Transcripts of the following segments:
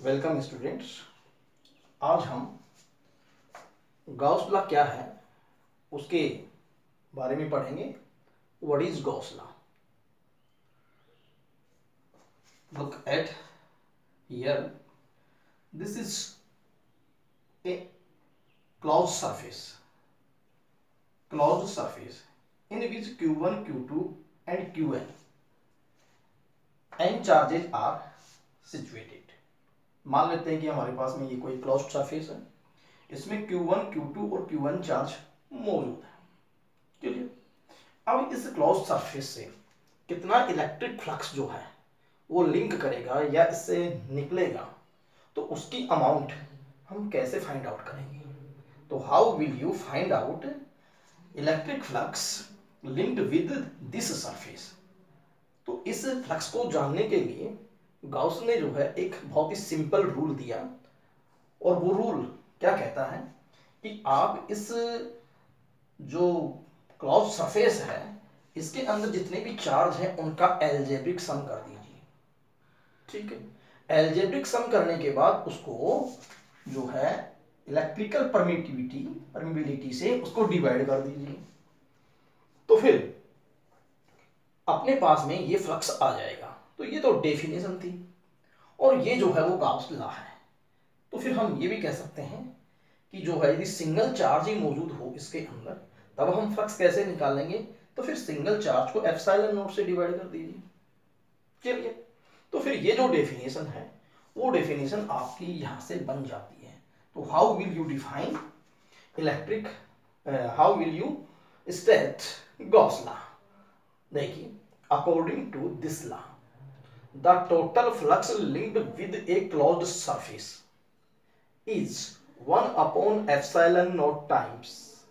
Welcome students. आज हम Gauss law क्या है उसके बारे में पढ़ेंगे। What is Gauss law? Look at here, this is a closed surface in which q1 q2 and qn n charges are situated। मान लेते हैं कि हमारे पास में ये कोई क्लोज्ड सरफेस है, इसमें Q1, Q2 और Qn चार्ज मौजूद है। चलिए, अब इस क्लोज्ड सरफेस से कितना इलेक्ट्रिक फ्लक्स जो है वो लिंक करेगा या इससे निकलेगा, तो उसकी अमाउंट हम कैसे फाइंड आउट करेंगे? तो how will you find out electric flux linked with this surface? तो इस फ्लक्स को जानने के लिए गॉस ने जो है एक बहुत ही सिंपल रूल दिया, और वो रूल क्या कहता है कि आप इस जो क्लोज्ड सरफेस है इसके अंदर जितने भी चार्ज हैं उनका एल्जेब्रिक सम कर दीजिए। ठीक है, एल्जेब्रिक सम करने के बाद उसको जो है इलेक्ट्रिकल परमिबिलिटी से उसको डिवाइड कर दीजिए, तो फिर अपने पास में ये फ्लक्स आ जाएगा। तो ये तो डेफिनेशन थी, और ये जो है वो गॉस लॉ है। तो फिर हम ये भी कह सकते हैं कि जो है यदि सिंगल चार्ज ही मौजूद हो इसके अंदर, तब हम फ्लक्स कैसे निकालेंगे? तो फिर सिंगल चार्ज को एप्सिलॉन नॉट से डिवाइड कर दीजिए। चलिए, तो फिर ये जो डेफिनेशन है वो डेफिनेशन आपकी यहां से बन जाती है। तो how will you define electric, how will you state Gauss law? देखिए, according to this law the total flux linked with a closed surface is 1 upon epsilon naught times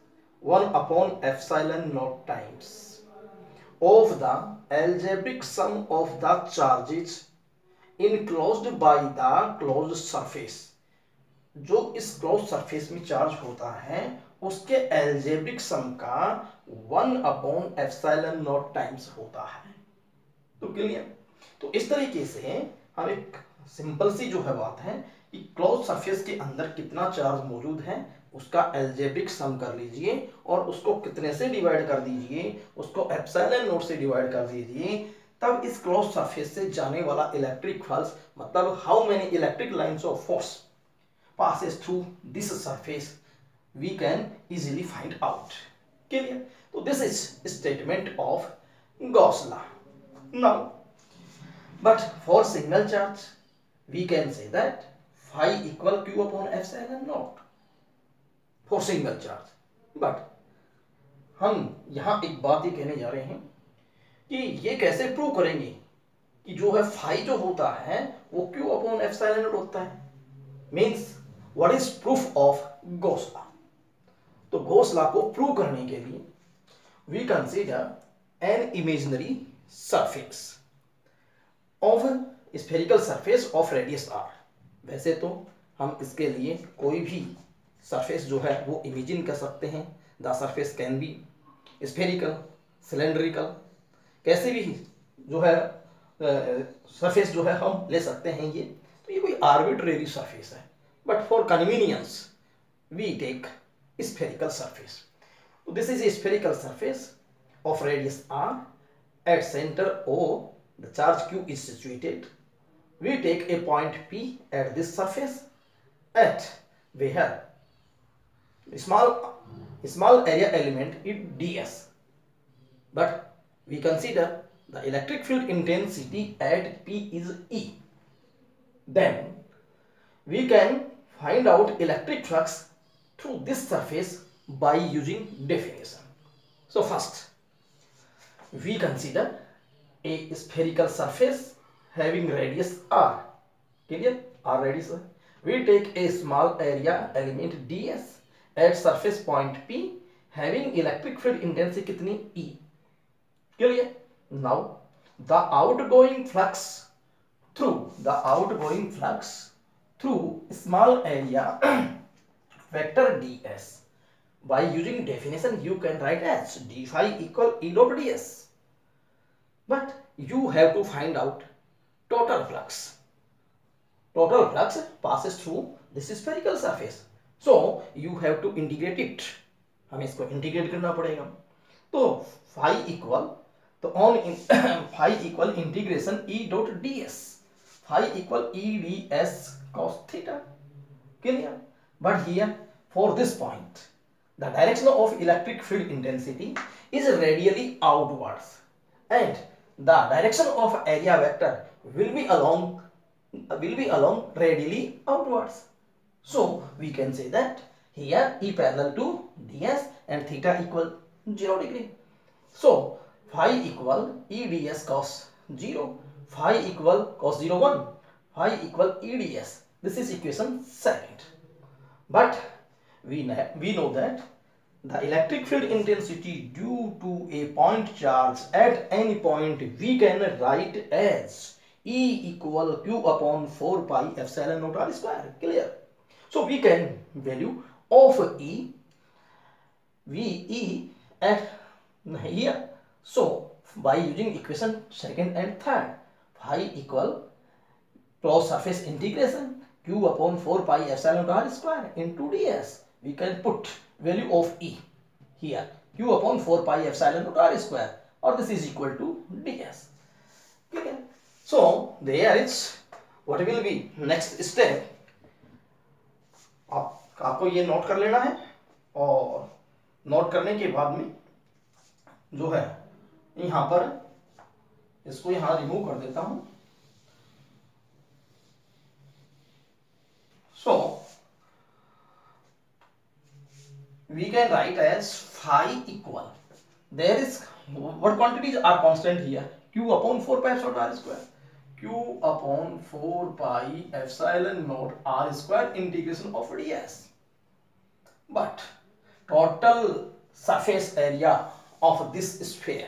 of the algebraic sum of the charges enclosed by the closed surface। जो इस closed surface में charge होता है उसके algebraic sum का 1 upon epsilon not times होता है। तो क्लियर? तो इस तरीके से हम एक सिंपल सी जो है बात है कि क्लोज सरफेस के अंदर कितना चार्ज मौजूद है उसका एल्जेब्रिक सम कर लीजिए, और उसको कितने से डिवाइड कर दीजिए, उसको एप्सिलॉन नॉट से डिवाइड कर दीजिए। तब इस क्लोज सरफेस से जाने वाला इलेक्ट्रिक पल्स, मतलब how many electric lines of force passes through this surface, we can easily find out। Clear? So this is statement of Gauss law. Now, but for single charge we can say that phi equal q upon epsilon naught for single charge। but हम यहां एक बात ये कहने जा रहे हैं कि ये कैसे प्रूव करेंगे कि जो है फाई जो होता है वो q अपॉन एप्सिलॉन नॉट होता है। Means what is proof of Gauss law? तो गॉस लॉ को प्रूव करने के लिए we consider an imaginary surface of spherical surface of radius R. वैसे तो हम इसके लिए कोई भी सरफेस जो है वो इमेजिन कर सकते हैं। The surface can be spherical, cylindrical, कैसे भी जो है सरफेस जो है हम ले सकते हैं। ये कोई आर्बिट्रेरी सरफेस है, but for convenience we take spherical surface। So this is a spherical surface of radius r, at center O the charge q is situated। we take a point P at this surface at where small area element is ds, but we consider the electric field intensity at P is E। then we can find out electric flux through this surface by using definition। So first we consider a spherical surface having radius r। Clear? R radius है। we take a small area element ds at surface point P having electric field intensity कितनी E। Clear? now the outgoing flux through small area vector ds, by using definition you can write as d phi equal E dot ds। but you have to find out total flux total flux passes through this spherical surface. So you have to integrate it. हमें इसको integrate करना पड़ेगा. तो phi equal to on phi equal integration E dot ds. phi equal E ds cos theta. Clear? But here for this point the direction of electric field intensity is radially outwards and the direction of area vector will be along radially outwards. So we can say that here E parallel to ds and theta equal 0 degree. So phi equal E ds cos 0, phi equal cos 0 1, phi equal E ds. This is equation 2nd. But we know that the electric field intensity due to a point charge at any point we can write as E equal Q upon 4 pi epsilon naught r square. Clear? So we can value of E at here. So by using equation 2nd and 3rd, phi equal closed surface integration Q upon 4 pi epsilon r square into ds. We can put value of E here, Q upon 4 pi epsilon r square, or this is equal to ds. Okay. So there is what will be next step. आपको ये note कर लेना है, और note करने के बाद में जो है यहाँ पर इसको यहाँ रिमूव कर देता हूं. So we can write as phi equal, there is what quantities are constant here, Q upon 4 pi epsilon r square, Q upon 4 pi epsilon naught r square integration of ds. But total surface area of this sphere,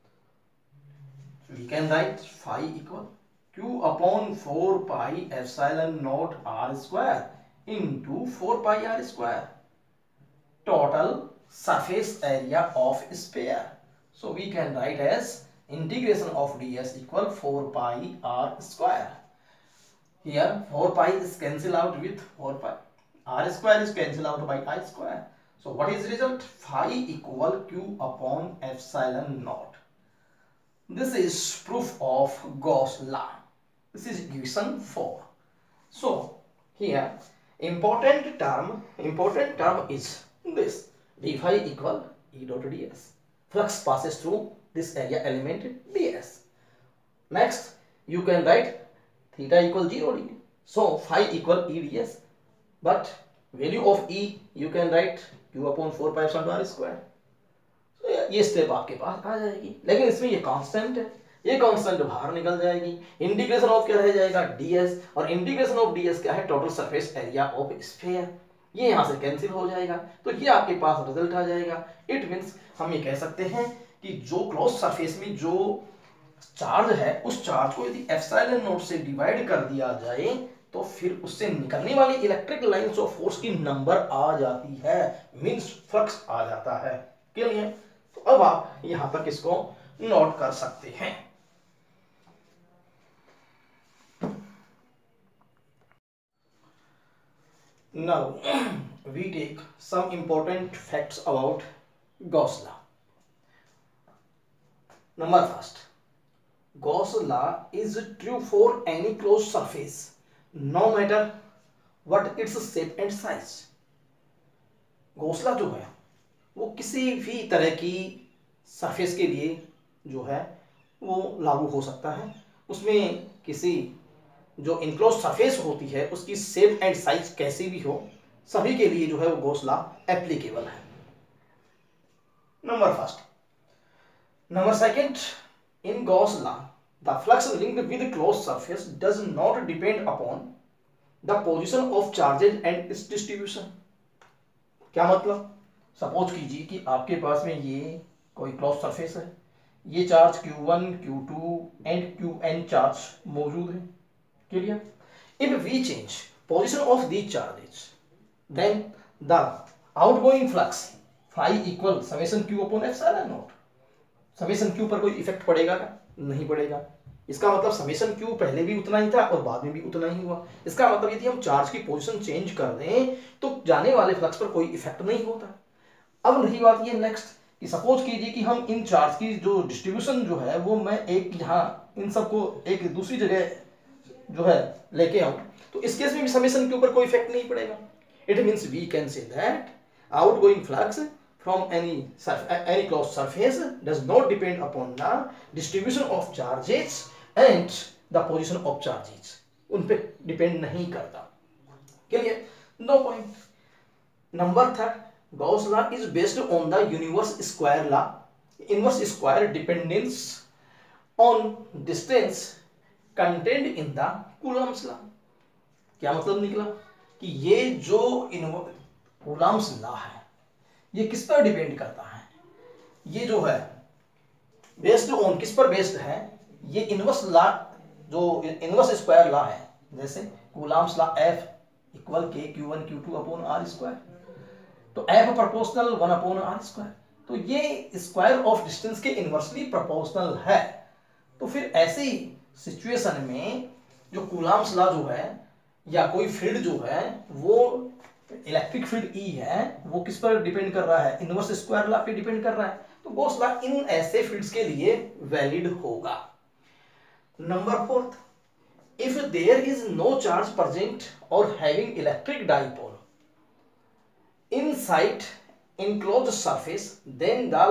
we can write phi equal Q upon 4 pi epsilon naught r square into 4 pi r square, total surface area of sphere. So we can write as integration of ds equal 4 pi r square. Here 4 pi is cancelled out with 4 pi, r square is cancelled out by I square. So what is the result? Phi equal Q upon epsilon naught. This is proof of Gauss law. This is equation 4. So here important term is this, d phi equal E dot ds. Flux passes through this area element ds. Next you can write theta equal 0 degree. So phi equal E ds, but value of E you can write Q upon 4 pi epsilon r square. So ये step आपके पास आ जाएगी, लेकिन इसमें ये constant है, ये constant बाहर निकल जाएगी. इंटीग्रेशन ऑफ क्या रह जाएगा? ds, और इंटीग्रेशन ऑफ ds क्या है? Total surface area of sphere. ये यहां से कैंसिल हो जाएगा, तो ये आपके पास रिजल्ट आ जाएगा. इट मींस हम ये कह सकते हैं कि जो क्लोज सरफेस में जो चार्ज है उस चार्ज को यदि एप्सिलॉन नॉट से डिवाइड कर दिया जाए तो फिर उससे निकलने वाली इलेक्ट्रिक लाइंस ऑफ फोर्स की नंबर आ जाती है, मींस फ्लक्स आ जाता है. क्लियर? तो अब आप यहां तक इसको नोट कर सकते हैं. Now we take some important facts about Gauss law. Number first, Gauss law is true for any closed surface, no matter what its shape and size. Gauss law जो है वो किसी भी तरह की सरफेस के लिए जो है वो लागू हो सकता है. उसमें किसी जो इनक्लोज सरफेस होती है उसकी शेप एंड साइज कैसी भी हो, सभी के लिए जो है वो गॉस लॉ एप्लीकेबल है. Number first. Number second, in Gauss law the flux linked with close surface does not depend upon the position of charges and its distribution. क्या मतलब? सपोज कीजिए कि आपके पास में ये कोई क्लोज सरफेस है, ये charge Q1, Q2 and Qn charge मौजूद है. Clear? If we change position of these charges, then the outgoing flux phi equal summation Q upon epsilon naught. Summation Q पर कोई इफेक्ट पड़ेगा क्या? नहीं पड़ेगा. इसका मतलब समेशन क्यू पहले भी उतना ही था और बाद में भी उतना ही हुआ। इसका मतलब यदि हम चार्ज की पोजीशन चेंज कर दें तो जाने वाले फ्लक्स पर कोई इफेक्ट नहीं होता। अब रही बात ये नेक्स्ट कि सपोज कीजिए कि हम इन चार्ज की जो डिस्ट्रीब्यूशन जो है वो मैं एक यहाँ इन सबको एक दूसरी जगह जो है लेके आऊं, तो इस केस में भी समेशन के ऊपर कोई इफेक्ट नहीं पड़ेगा। It means we can say that outgoing flux from any closed surface does not depend upon the distribution of charges and the position of charges, उन पे डिपेंड नहीं करता। Clear? No point. Number third, Gauss law is based on the universe square law. Inverse square dependence on distance contained in the Coulomb's law. क्या मतलब निकला कि ये जो Coulomb's law है ये किस पर डिपेंड करता है? ये जो है बेस्ड ऑन किस पर बेस्ड है? ये इनवर्स लॉ, जो इनवर्स स्क्वायर लॉ है, जैसे Coulomb's law F equal k Q1 Q2 upon R square, तो F proportional 1 upon R square, तो ये स्क्वायर ऑफ डिस्टेंस के इनवर्सली प्रोपोर्शनल है। तो फिर ऐसी सिचुएशन में जो कूलम्ब्स लॉ जो है या कोई फील्ड जो है वो इलेक्ट्रिक फील्ड E है, वो किस पर डिपेंड कर रहा है? इनवर्स स्क्वायर लॉ पे डिपेंड कर रहा है। तो गॉस लॉ इन ऐसे फील्ड्स के लिए वैलिड होगा। Number fourth, if there is no charge present और having electric dipole inside enclosed surface, then the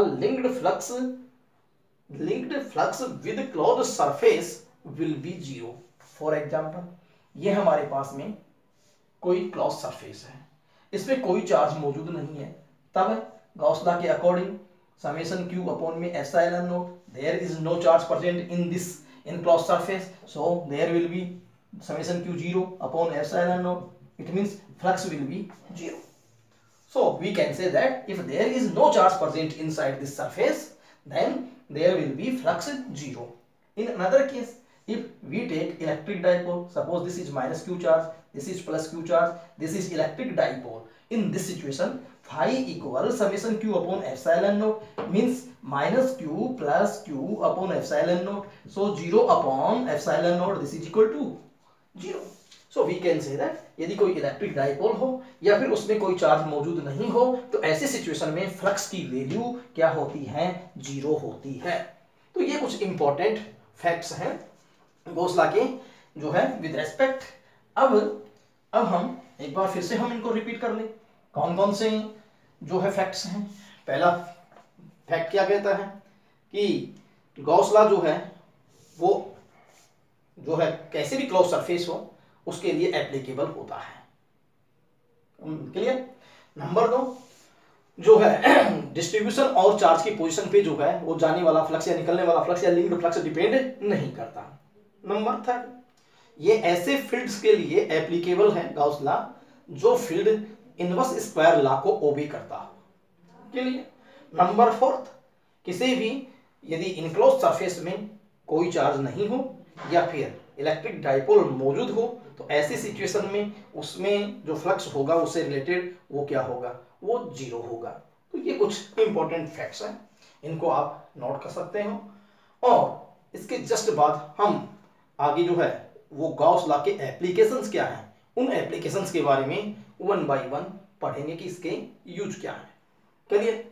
linked flux with closed surface will be zero. For example, ये हमारे पास में कोई close surface है, इसमें कोई चार्ज मौजूद नहीं है, तब गॉस लॉ के अकॉर्डिंग समेशन q अपॉन में epsilon naught, there is no charge present in this enclosed surface, so there will be summation q 0 upon epsilon naught. It means flux will be 0. So we can say that if there is no charge present inside this surface, then there will be flux 0. In another case, if we take electric dipole, suppose this is minus q charge, this is plus q charge, this is electric dipole. In this situation, phi equals summation q upon epsilon naught, means minus q plus q upon epsilon naught. So 0 upon epsilon naught, this is equal to 0. So we can say that यदि कोई electric dipole हो या फिर उसमें कोई charge मौजूद नहीं हो तो ऐसी सिचुएशन में फ्लक्स की वैल्यू क्या होती है? 0 होती है। तो ये कुछ इंपॉर्टेंट फैक्ट्स हैं गॉस लॉ के जो है विद रेस्पेक्ट। अब हम एक बार फिर से हम इनको रिपीट कर ले, कौन कौन से जो है फैक्ट्स हैं। पहला फैक्ट क्या कहता है कि गॉस लॉ जो है वो जो है कैसे भी क्लोज सरफेस हो उसके लिए एप्लीकेबल होता है। क्लियर? नंबर 2 जो है डिस्ट्रीब्यूशन और चार्ज की पोजीशन पे जो है वो जाने वाला फ्लक्स या निकलने वाला फ्लक्स या लिंक्ड फ्लक्स डिपेंड नहीं करता। नंबर 3 ये ऐसे फील्ड्स के लिए एप्लीकेबल है गॉस लॉ जो फील्ड इनवर्स स्क्वायर लॉ को ओबे करता हो। क्लियर? नंबर 4 किसी भी यदि इनक्लोज सरफेस में कोई चार्ज नहीं हो या फिर इलेक्ट्रिक डाइपोल मौजूद हो तो ऐसी सिचुएशन में उसमें जो फ्लक्स होगा उससे रिलेटेड वो क्या होगा? वो 0 होगा। तो ये कुछ इंपॉर्टेंट फैक्ट्स हैं, इनको आप नोट कर सकते हो। और इसके जस्ट बाद हम आगे जो है वो गॉस लॉ के एप्लीकेशंस क्या हैं, उन एप्लीकेशंस के बारे में 1 by 1 पढ़ेंगे कि इसके यूज क्या है। चलिए